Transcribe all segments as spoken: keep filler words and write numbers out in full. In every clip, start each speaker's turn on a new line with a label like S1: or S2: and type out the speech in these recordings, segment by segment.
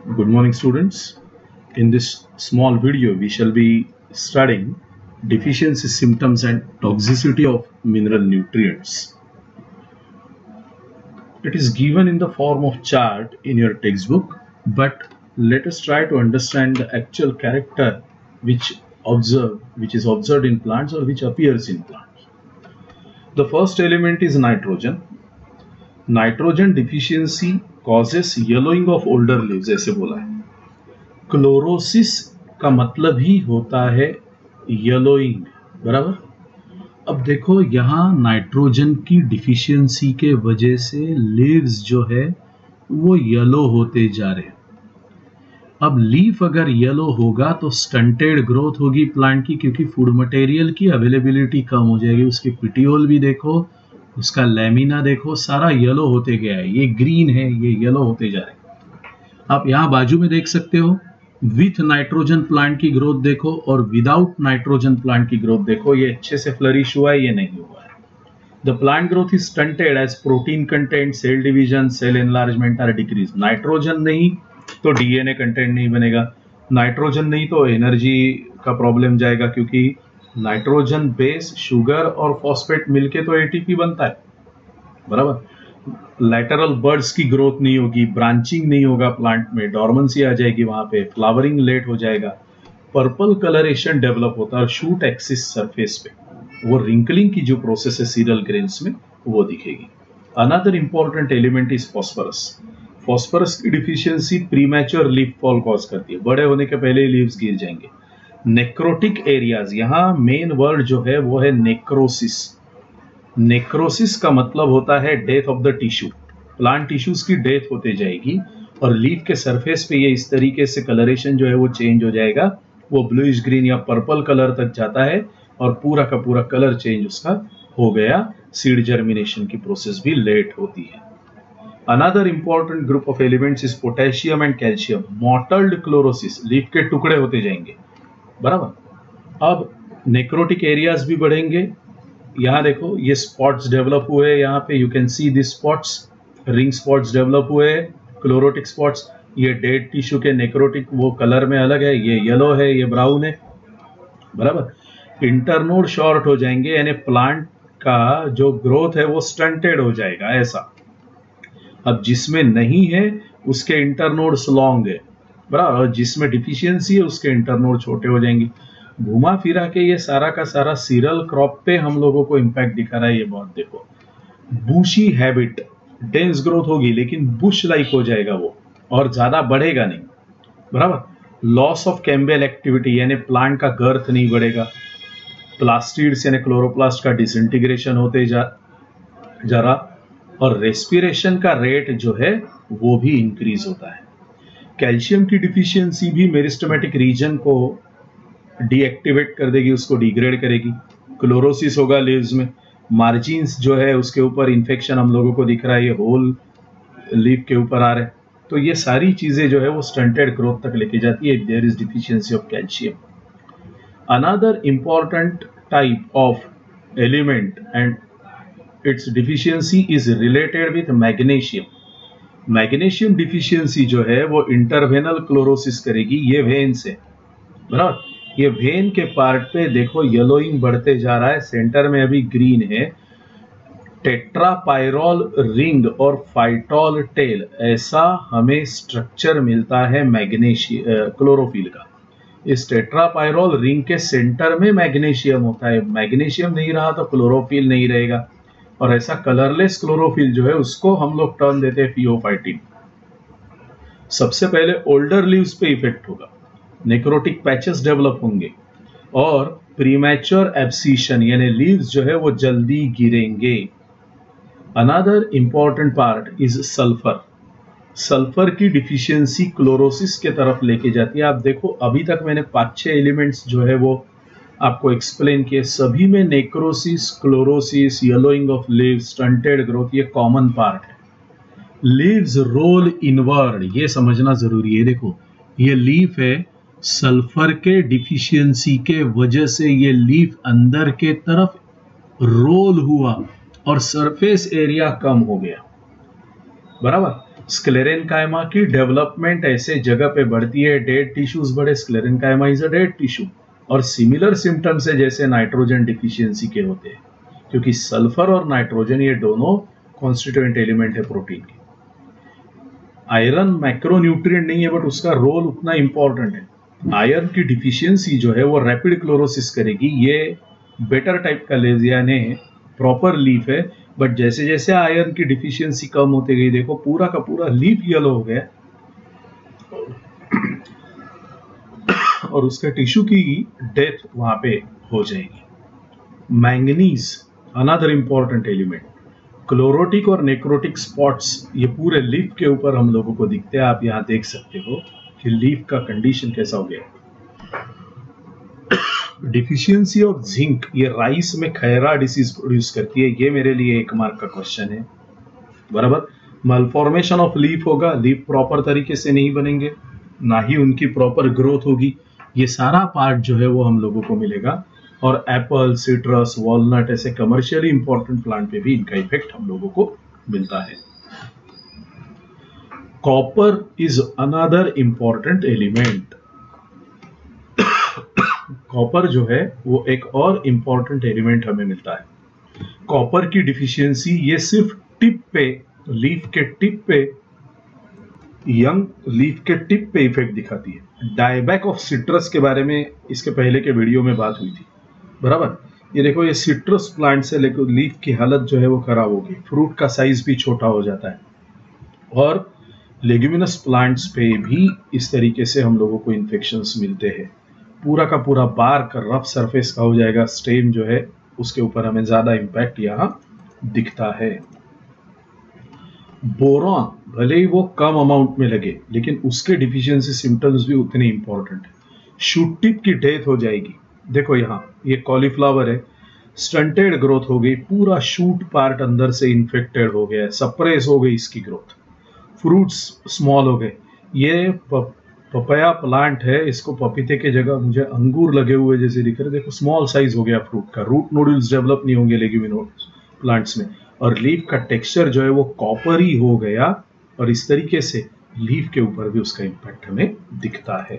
S1: Good morning, students. In this small video, we shall be studying deficiency symptoms and toxicity of mineral nutrients. It is given in the form of chart in your textbook, but let us try to understand the actual character which observe, which is observed in plants or which appears in plants. The first element is nitrogen. Nitrogen deficiency causes yellowing of older leaves, ऐसे बोला है. Chlorosis का मतलब ही होता है yellowing, बराबर. अब देखो यहाँ नाइट्रोजन की डिफिशियंसी के वजह से लीव्स जो है वो येलो होते जा रहे हैं. अब लीफ अगर येलो होगा तो स्टंटेड ग्रोथ होगी प्लांट की, क्योंकि फूड मटेरियल की अवेलेबिलिटी कम हो जाएगी. उसकी पिटियोल भी देखो, उसका लैमिना देखो, सारा येलो होते गया है. ये ग्रीन है, ये येलो होते जा रहे हैं. आप यहाँ बाजू में देख सकते हो, विथ नाइट्रोजन प्लांट की ग्रोथ देखो और विदाउट नाइट्रोजन प्लांट की ग्रोथ देखो. ये अच्छे से फ्लरिश हुआ है, ये नहीं हुआ है. The plant growth is stunted as protein content, cell division, cell enlargement are decrease. Nitrogen नहीं तो डीएनए कंटेंट नहीं बनेगा, नाइट्रोजन नहीं तो एनर्जी का प्रॉब्लम जाएगा, क्योंकि नाइट्रोजन बेस शुगर और फॉस्फेट मिलके तो एटीपी बनता है, बराबर. लैटरल बर्ड्स की ग्रोथ नहीं होगी, ब्रांचिंग नहीं होगा प्लांट में, डॉर्मेंसी आ जाएगी वहां पे, फ्लावरिंग लेट हो जाएगा, पर्पल कलरेशन डेवलप होता है और शूट एक्सिस सरफेस पे वो रिंकलिंग की जो प्रोसेस है सीरियल ग्रेन्स में वो दिखेगी. Another important element is phosphorus. Phosphorus की deficiency premature leaf fall cause करती है, बड़े होने के पहले ही लीव्स गिर जाएंगे. नेक्रोटिक एरियाज, यहाँ मेन वर्ड जो है वो है नेक्रोसिस. नेक्रोसिस का मतलब होता है death of the tissue. Plant tissues की डेथ होते जाएगी और लीफ के सरफेस पे ये इस तरीके से कलरेशन जो है वो चेंज हो जाएगा, वो ब्लूइश ग्रीन या पर्पल कलर तक जाता है और पूरा का पूरा कलर चेंज उसका हो गया. सीड जर्मिनेशन की प्रोसेस भी लेट होती है. Another important group of elements is potassium and calcium. Mottled chlorosis, leaf के टुकड़े होते जाएंगे, बराबर. अब नेक्रोटिक एरियाज भी बढ़ेंगे. यहाँ देखो ये स्पॉट्स डेवलप हुए, यहाँ पे you can see this spots, ring spots develop हुए, क्लोरोटिक स्पॉट्स. ये डेड टिश्यू के नेक्रोटिक वो कलर में अलग है, ये येलो है, ये ब्राउन है, बराबर. इंटरनोड शॉर्ट हो जाएंगे, यानी प्लांट का जो ग्रोथ है वो स्टंटेड हो जाएगा, ऐसा. अब जिसमें नहीं है उसके इंटरनोड्स लॉन्ग है, बराबर, और जिसमें डिफिशियंसी है उसके इंटरनोड छोटे हो जाएंगे. घुमा फिरा के ये सारा का सारा सीरियल क्रॉप पे हम लोगों को इम्पैक्ट दिखा रहा है. ये बहुत देखो, बुशी हैबिट, डेंस ग्रोथ होगी लेकिन बुश लाइक हो जाएगा वो और ज्यादा बढ़ेगा नहीं, बराबर. लॉस ऑफ कैम्बेल एक्टिविटी, यानी प्लांट का गर्थ नहीं बढ़ेगा. प्लास्टिड्स यानी क्लोरोप्लास्ट का डिसइंटीग्रेशन होते जा जा रहा और रेस्पिरेशन का रेट जो है वो भी इंक्रीज होता है. कैल्शियम की डिफिशियंसी भी मेरिस्टेमेटिक रीजन को डीएक्टिवेट कर देगी, उसको डिग्रेड करेगी. क्लोरोसिस होगा लीव्स में, मार्जिन्स जो है उसके ऊपर इन्फेक्शन हम लोगों को दिख रहा है, ये होल लीफ के ऊपर आ रहे हैं. तो ये सारी चीजें जो है वो स्टंटेड ग्रोथ तक लेके जाती है. There is deficiency of calcium. Another important type of element and its deficiency is related with magnesium. Magnesium deficiency जो है वो इंटरवेनल क्लोरोसिस करेगी, ये वेन से, बराबर. ये वेन के पार्ट पे देखो येलोइंग बढ़ते जा रहा है, सेंटर में अभी ग्रीन है. टेट्रापायरोल रिंग और फाइटोल टेल, ऐसा हमें स्ट्रक्चर मिलता है मैग्नीशियम क्लोरोफिल का. इस टेट्रापायरोल रिंग के सेंटर में मैग्नीशियम होता है. मैग्नीशियम नहीं रहा तो क्लोरोफिल नहीं रहेगा, और ऐसा कलरलेस क्लोरोफिल जो है उसको हम लोग टर्म देते हैं फियोफाइटिन. सबसे पहले ओल्डर लीव्स पे इफेक्ट होगा, नेक्रोटिक पैचेस डेवलप होंगे और प्रीमैच्योर एब्सिशन, यानी लीव्स जो है वो जल्दी गिरेंगे. Another important part is sulphur. Sulphur की डिफिशियंसी क्लोरोसिस के तरफ लेके जाती है. आप देखो अभी तक मैंने पांच छह एलिमेंट्स जो है वो आपको एक्सप्लेन किए, सभी में necrosis, chlorosis, yellowing of leaves, stunted growth ये कॉमन पार्ट है. लीव्स रोल इनवर्ड, ये समझना जरूरी है. देखो ये लीफ है, सल्फर के डिफिशियंसी के वजह से ये लीफ अंदर के तरफ रोल हुआ और सरफेस एरिया कम हो गया, बराबर. स्क्लेरेनकाइमा की डेवलपमेंट ऐसे जगह पे बढ़ती है, डेड टिश्यूज बढ़े, sclerenchyma is a dead tissue, और सिमिलर सिम्टम्स है जैसे नाइट्रोजन डिफिशियंसी के होते हैं, क्योंकि सल्फर और नाइट्रोजन ये दोनों कॉन्स्टिट्यूएंट एलिमेंट है प्रोटीन के। आयरन मैक्रोन्यूट्रिएंट नहीं है, बट उसका रोल उतना इंपॉर्टेंट है। आयरन की डिफिशियंसी जो है वो रैपिड क्लोरोसिस करेगी। ये बेटर टाइप का लेजियन है, प्रॉपर लीफ है, बट जैसे जैसे आयरन की डिफिशियंसी कम होती गई, देखो पूरा का पूरा लीफ येलो हो गया और उसका टिश्यू की डेथ वहां पे हो जाएगी। Manganese another important element, chlorotic और नेक्रोटिक स्पॉट्स ये पूरे लीफ के ऊपर हम लोगों को दिखते हैं। आप यहाँ देख सकते हो कि लीफ का कंडीशन कैसा हो गया। डिफिशियंसी ऑफ जिंक ये राइस में खैरा डिसीज प्रोड्यूस करती है, ये मेरे लिए एक मार्क का क्वेश्चन है, बराबर। मलफॉर्मेशन ऑफ लीफ होगा, लीफ प्रॉपर तरीके से नहीं बनेंगे, ना ही उनकी प्रॉपर ग्रोथ होगी। ये सारा पार्ट जो है वो हम लोगों को मिलेगा। और एप्पल, सिट्रस, वॉलनट ऐसे कमर्शियली इंपॉर्टेंट प्लांट पे भी इनका इफेक्ट हम लोगों को मिलता है। Copper is another important element. Copper जो है वो एक और इंपॉर्टेंट एलिमेंट हमें मिलता है। कॉपर की डिफिशियंसी ये सिर्फ टिप पे, लीफ के टिप पे, यंग लीफ के टिप पे इफेक्ट दिखाती है। डायबैक ऑफ सिट्रस के बारे में इसके पहले के वीडियो में बात हुई थी, बराबर। ये देखो, ये सिट्रस प्लांट से लेकर लीफ की हालत जो है वो खराब होगी, फ्रूट का साइज भी छोटा हो जाता है। और लेग्यूमिनस प्लांट्स पे भी इस तरीके से हम लोगों को इन्फेक्शंस मिलते हैं। पूरा का पूरा बार्क रफ सरफेस का हो जाएगा, स्टेम जो है उसके ऊपर हमें ज्यादा इम्पैक्ट यहाँ दिखता है। बोरॉन भले ही वो कम अमाउंट में लगे, लेकिन उसके डिफिशियंसी सिम्टम्स भी उतने इंपॉर्टेंट है। शूट टिप की डेथ हो जाएगी। देखो यहाँ ये कॉलीफ्लावर है, स्टंटेड ग्रोथ हो गई, पूरा शूट पार्ट अंदर से इन्फेक्टेड हो गया है, सप्रेस हो गई इसकी ग्रोथ, फ्रूट्स स्मॉल हो गए। ये पपाया प्लांट है, इसको पपीते के जगह मुझे अंगूर लगे हुए जैसे दिख रहे, देखो स्मॉल साइज हो गया फ्रूट का, रूट नोडल्स डेवलप नहीं होंगे लेग्यूमिनोस प्लांट्स में, और लीफ का टेक्सचर जो है वो कॉपरी हो गया, और इस तरीके से लीफ के ऊपर भी उसका इंपैक्ट हमें दिखता है।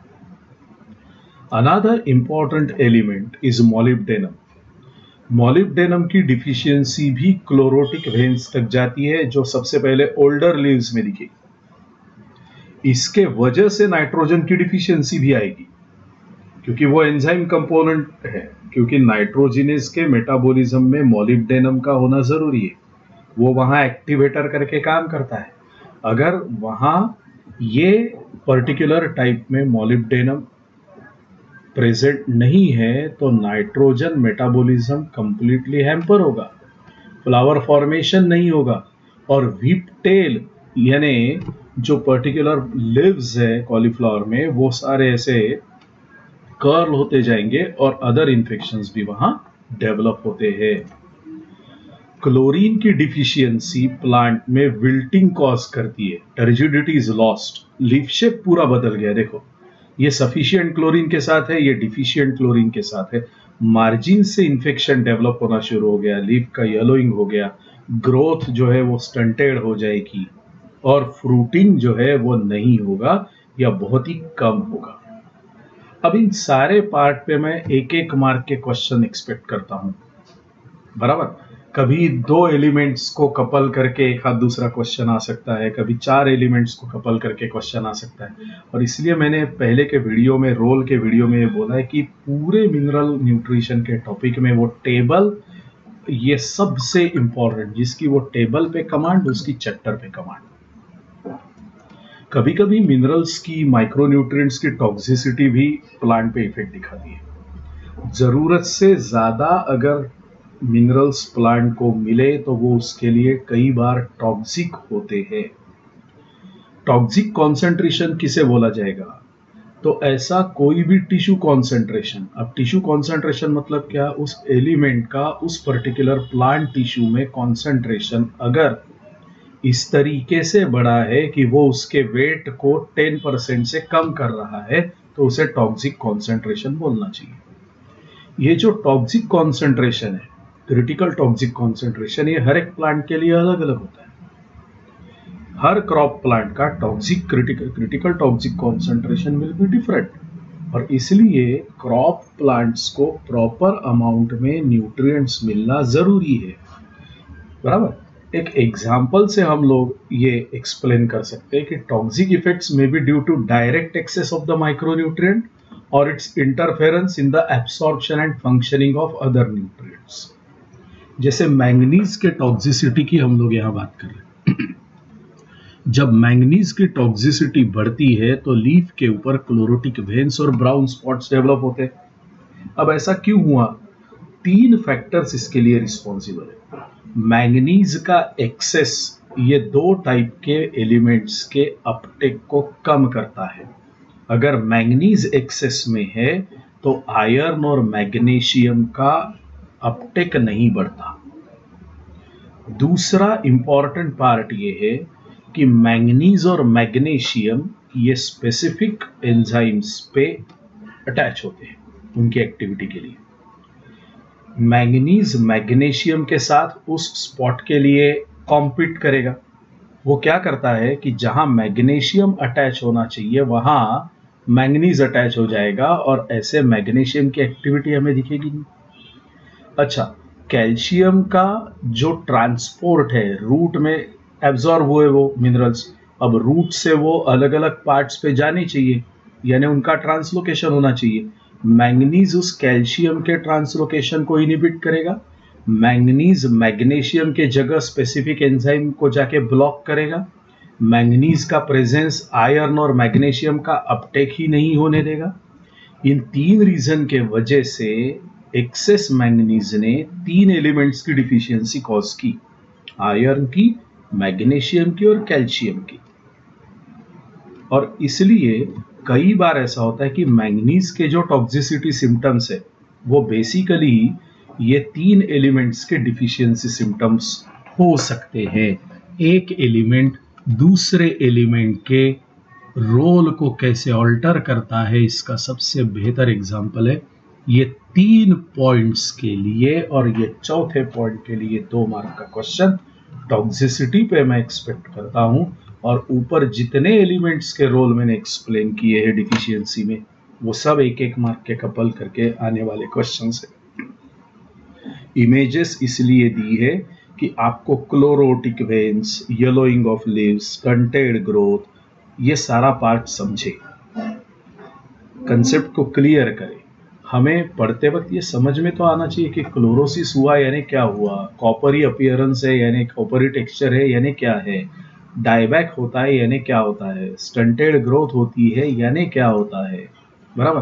S1: Another important element is molybdenum. Molybdenum की डिफिशियंसी भी क्लोरोटिक वेन्स तक जाती है, जो सबसे पहले ओल्डर लीव्स में दिखेगी। इसके वजह से नाइट्रोजन की डिफिशियंसी भी आएगी, क्योंकि वो एंजाइम कंपोनेंट है, क्योंकि नाइट्रोजिनेज के मेटाबॉलिज्म में मॉलिब्डेनम का होना जरूरी है, वो वहां एक्टिवेटर करके काम करता है। अगर वहां ये पर्टिकुलर टाइप में मॉलिब्डेनम प्रेजेंट नहीं है तो नाइट्रोजन मेटाबॉलिज्म कंप्लीटली हैम्पर होगा, फ्लावर फॉर्मेशन नहीं होगा, और व्हीप टेल यानी जो पर्टिकुलर लिव्स है कॉलीफ्लावर में वो सारे ऐसे कर्ल होते जाएंगे और अदर इंफेक्शंस भी वहां डेवलप होते हैं। क्लोरीन की डिफिशियंसी प्लांट में विल्टिंग कॉज करती है, turgidity is lost, leaf shape पूरा बदल गया। देखो ये सफिशिएंट क्लोरीन के साथ है, ये डिफिशिएंट क्लोरीन के साथ है, मार्जिन से इंफेक्शन डेवलप होना शुरू हो गया, लीफ का येलोइंग हो गया, ग्रोथ जो है वो स्टंटेड हो जाएगी, और फ्रूटिंग जो है वो नहीं होगा या बहुत ही कम होगा। अब इन सारे पार्ट पे मैं एक एक मार्क के क्वेश्चन एक्सपेक्ट करता हूं, बराबर। कभी दो एलिमेंट्स को कपल करके एक हाथ दूसरा क्वेश्चन आ सकता है, कभी चार एलिमेंट्स को कपल करके क्वेश्चन आ सकता है, और इसलिए मैंने पहले के वीडियो में, रोल के वीडियो में ये बोला है कि पूरे मिनरल न्यूट्रिशन के टॉपिक में वो टेबल ये सबसे इंपॉर्टेंट, जिसकी वो टेबल पे कमांड, उसकी चैप्टर पे कमांड। कभी कभी मिनरल्स की, माइक्रोन्यूट्रिएंट्स की टॉक्सिसिटी भी प्लांट पे इफेक्ट दिखाती है। जरूरत से ज्यादा अगर मिनरल्स प्लांट को मिले तो वो उसके लिए कई बार टॉक्सिक होते हैं। टॉक्सिक कॉन्सेंट्रेशन किसे बोला जाएगा? तो ऐसा कोई भी टिश्यू कॉन्सेंट्रेशन, अब टिश्यू कॉन्सेंट्रेशन मतलब क्या, उस एलिमेंट का उस पर्टिकुलर प्लांट टिश्यू में कॉन्सेंट्रेशन अगर इस तरीके से बढ़ा है कि वो उसके वेट को टेन परसेंट से कम कर रहा है, तो उसे टॉक्सिक कॉन्सेंट्रेशन बोलना चाहिए। ये जो टॉक्सिक कॉन्सेंट्रेशन है, क्रिटिकल टॉक्सिक कॉन्सेंट्रेशन, ये हर एक प्लांट के लिए अलग अलग होता है। हर क्रॉप प्लांट का toxic critical critical toxic concentration will be different, और इसलिए क्रॉप प्लांट्स को प्रॉपर अमाउंट में न्यूट्रिएंट्स मिलना जरूरी है। बराबर। एक एग्जाम्पल से हम लोग ये एक्सप्लेन कर सकते हैं कि toxic effects may be due to direct excess of the micronutrient और its interference in the absorption and functioning of other nutrients. जैसे मैंगनीज के टॉक्सिसिटी की हम लोग यहाँ बात कर रहे हैं। जब मैंगनीज की टॉक्सिसिटी बढ़ती है तो लीफ के ऊपर क्लोरोटिक वेन्स और ब्राउन स्पॉट्स डेवलप होते हैं। अब ऐसा क्यों हुआ? तीन फैक्टर्स इसके लिए रिस्पॉन्सिबल है। मैंगनीज का एक्सेस ये दो टाइप के एलिमेंट्स के अपटेक को कम करता है। अगर मैंगनीज एक्सेस में है तो आयरन और मैग्नीशियम का अपटेक नहीं बढ़ता। दूसरा इंपॉर्टेंट पार्ट ये है कि मैंगनीज और मैग्नीशियम ये स्पेसिफिक एंजाइम्स पे अटैच होते हैं उनकी एक्टिविटी के लिए। मैंगनीज मैग्नीशियम के साथ उस स्पॉट के लिए कॉम्पीट करेगा। वो क्या करता है कि जहां मैग्नीशियम अटैच होना चाहिए वहां मैंगनीज अटैच हो जाएगा और ऐसे मैग्नीशियम की एक्टिविटी हमें दिखेगी नहीं। अच्छा, कैल्शियम का जो ट्रांसपोर्ट है रूट में एब्जॉर्ब हुए वो मिनरल्स, अब रूट से वो अलग अलग पार्ट्स पे जाने चाहिए, यानी उनका ट्रांसलोकेशन होना चाहिए। मैंगनीज उस कैल्शियम के ट्रांसलोकेशन को इनहिबिट करेगा। मैंगनीज मैग्नीशियम के जगह स्पेसिफिक एंजाइम को जाके ब्लॉक करेगा। मैंगनीज का प्रेजेंस आयरन और मैग्नीशियम का अपटेक ही नहीं होने देगा। इन तीन रीजन के वजह से एक्सेस मैंगनीज ने तीन एलिमेंट्स की डिफिशियंसी कॉज की, आयरन की, मैग्नीशियम की और कैल्शियम की। और इसलिए कई बार ऐसा होता है कि मैंगनीज के जो टॉक्सिसिटी सिम्टम्स है वो बेसिकली ये तीन एलिमेंट्स के डिफिशियंसी सिम्टम्स हो सकते हैं। एक एलिमेंट दूसरे एलिमेंट के रोल को कैसे ऑल्टर करता है इसका सबसे बेहतर एग्जाम्पल है ये तीन पॉइंट्स के लिए, और ये चौथे पॉइंट के लिए दो मार्क का क्वेश्चन टॉक्सिसिटी पे मैं एक्सपेक्ट करता हूं। और ऊपर जितने एलिमेंट्स के रोल मैंने एक्सप्लेन किए हैं डिफिशियंसी में वो सब एक एक मार्क के कपल करके आने वाले क्वेश्चन है। इमेजेस इसलिए दी है कि आपको chlorotic veins, yellowing of leaves, stunted growth, ये सारा पार्ट समझे, कंसेप्ट को क्लियर करे। हमें पढ़ते वक्त ये समझ में तो आना चाहिए कि क्लोरोसिस हुआ यानी क्या हुआ, कॉपरी अपीयरेंस है यानी कॉपरी टेक्सचर है यानी क्या है, डायबैक होता है यानी क्या होता है, स्टंटेड ग्रोथ होती है यानी क्या होता है, बराबर,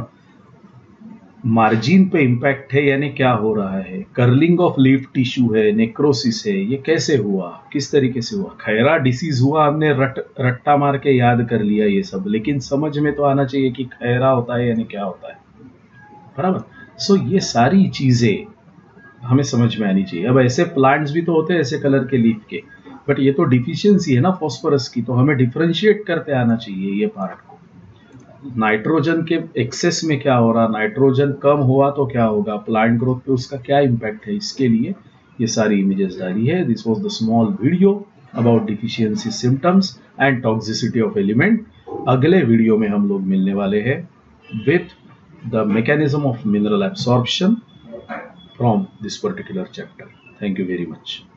S1: मार्जिन पे इम्पैक्ट है यानी क्या हो रहा है, कर्लिंग ऑफ लीफ टिश्यू है, नेक्रोसिस है, ये कैसे हुआ, किस तरीके से हुआ, खैरा डिसीज हुआ, हमने रट रट्टा मार के याद कर लिया ये सब, लेकिन समझ में तो आना चाहिए कि खैरा होता है यानी क्या होता है, बराबर। सो ये सारी चीजें हमें समझ में आनी चाहिए। अब ऐसे प्लांट्स भी तो होते हैं ऐसे कलर के लीफ के, बट ये तो डिफिशियंसी है ना फॉस्फोरस की, तो हमें डिफरेंशिएट करते आना चाहिए ये पार्ट को। नाइट्रोजन के एक्सेस में क्या हो रहा, नाइट्रोजन कम हुआ तो क्या होगा, प्लांट ग्रोथ पे उसका क्या इम्पैक्ट है, इसके लिए ये सारी इमेजेस डाली है। This was the small video about deficiency symptoms and toxicity of element. अगले वीडियो में हम लोग मिलने वाले हैं with the mechanism of mineral absorption from this particular chapter. Thank you very much.